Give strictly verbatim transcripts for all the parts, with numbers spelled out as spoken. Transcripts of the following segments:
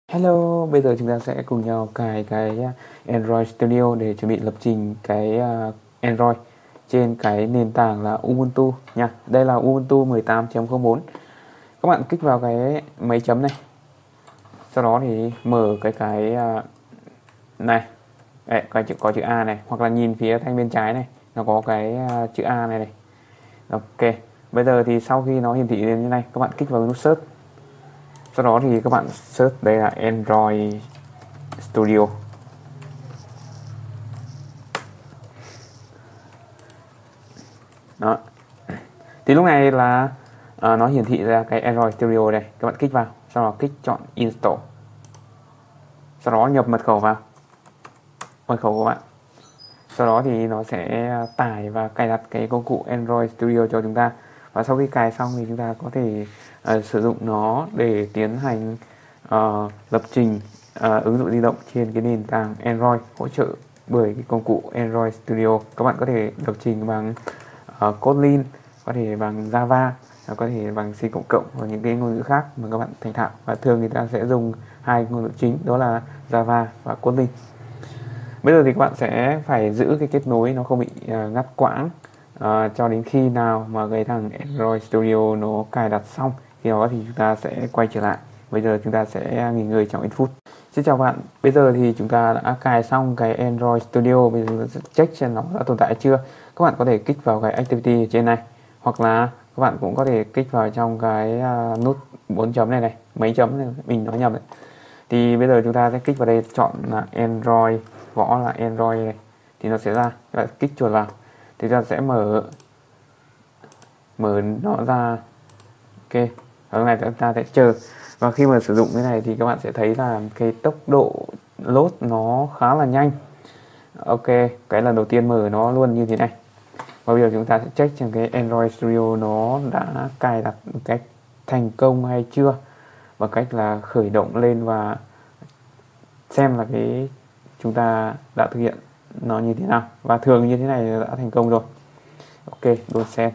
Hello, bây giờ chúng ta sẽ cùng nhau cài cái uh, Android Studio để chuẩn bị lập trình cái uh, Android trên cái nền tảng là Ubuntu nha. Đây là Ubuntu mười tám chấm không bốn. Các bạn kích vào cái mấy chấm này. Sau đó thì mở cái cái uh, này. Đấy, cái chữ có chữ A này, hoặc là nhìn phía thanh bên trái này, nó có cái uh, chữ A này này. Ok. Bây giờ thì sau khi nó hiển thị lên như này, các bạn kích vào nút search. Sau đó thì các bạn search đây là Android Studio. Đó. Thì lúc này là uh, nó hiển thị ra cái Android Studio đây. Các bạn kích vào, sau đó kích chọn Install. Sau đó nhập mật khẩu vào. Mật khẩu của bạn. Sau đó thì nó sẽ tải và cài đặt cái công cụ Android Studio cho chúng ta. Và sau khi cài xong thì chúng ta có thể uh, sử dụng nó để tiến hành uh, lập trình uh, ứng dụng di động trên cái nền tảng Android hỗ trợ bởi cái công cụ Android Studio. Các bạn có thể lập trình bằng uh, Kotlin, có thể bằng Java, có thể bằng C cộng cộng và những cái ngôn ngữ khác mà các bạn thành thạo. Và thường người ta sẽ dùng hai ngôn ngữ chính, đó là Java và Kotlin. Bây giờ thì các bạn sẽ phải giữ cái kết nối nó không bị uh, ngắt quãng uh, cho đến khi nào mà cái thằng Android Studio nó cài đặt xong. Khi đó thì chúng ta sẽ quay trở lại. Bây giờ chúng ta sẽ nghỉ ngơi trong ít phút. Xin chào bạn. Bây giờ thì chúng ta đã cài xong cái Android Studio. Bây giờ chúng ta sẽ check xem nó đã tồn tại chưa. Các bạn có thể kích vào cái Activity ở trên này, hoặc là các bạn cũng có thể kích vào trong cái uh, nút bốn chấm này này, mấy chấm này, mình nói nhầm đấy. Thì bây giờ chúng ta sẽ kích vào đây, chọn là Android, gõ là Android này, thì nó sẽ ra. Các bạn kích chuột vào thì chúng ta sẽ mở mở nó ra. Ok, ở này chúng ta sẽ chờ. Và khi mà sử dụng cái này thì các bạn sẽ thấy là cái tốc độ load nó khá là nhanh. Ok, cái lần đầu tiên mở nó luôn như thế này. Và bây giờ chúng ta sẽ check xem cái Android Studio nó đã cài đặt một cách thành công hay chưa, bằng cách là khởi động lên và xem là cái chúng ta đã thực hiện nó như thế nào. Và thường như thế này đã thành công rồi. Ok, luôn xem.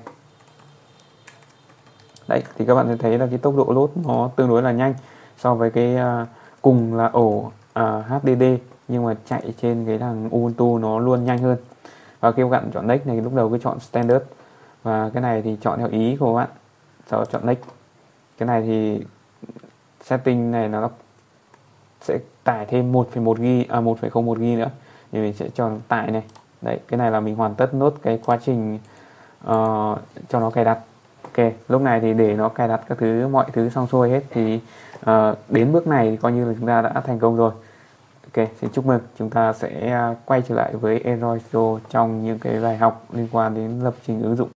Đấy, thì các bạn sẽ thấy là cái tốc độ load nó tương đối là nhanh so với cái uh, cùng là ổ uh, hát đê đê, nhưng mà chạy trên cái thằng Ubuntu nó luôn nhanh hơn. Và khi các bạn chọn next này, lúc đầu cứ chọn standard, và cái này thì chọn theo ý của bạn, sau đó chọn next. Cái này thì setting này nó sẽ tải thêm một phẩy một gi-ga-bai, à một phẩy không một gi-ga-bai nữa, thì mình sẽ cho nó tải này. Đấy, cái này là mình hoàn tất nốt cái quá trình uh, cho nó cài đặt. Ok, lúc này thì để nó cài đặt các thứ, mọi thứ xong xuôi hết thì uh, đến bước này thì coi như là chúng ta đã thành công rồi. Ok, xin chúc mừng. Chúng ta sẽ uh, quay trở lại với Android Studio trong những cái bài học liên quan đến lập trình ứng dụng.